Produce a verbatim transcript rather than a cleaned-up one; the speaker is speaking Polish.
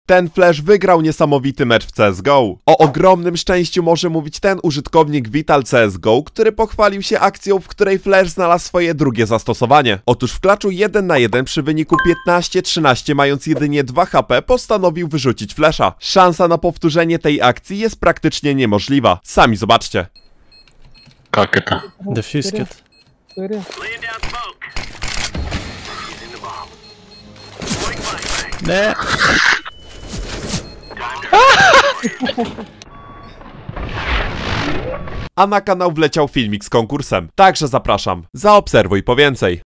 Ten Flash wygrał niesamowity mecz w C S G O. O ogromnym szczęściu może mówić ten użytkownik Vital C S G O, który pochwalił się akcją, w której Flash znalazł swoje drugie zastosowanie. Otóż w klaczu jeden na jeden przy wyniku piętnaście trzynaście, mając jedynie dwa H P, postanowił wyrzucić Flasha. Szansa na powtórzenie tej akcji jest praktycznie niemożliwa. Sami zobaczcie. Как это? Дефьюз кит. Не. A na kanał wleciał filmik z konkursem. Także zapraszam. Zaobserwuj po więcej.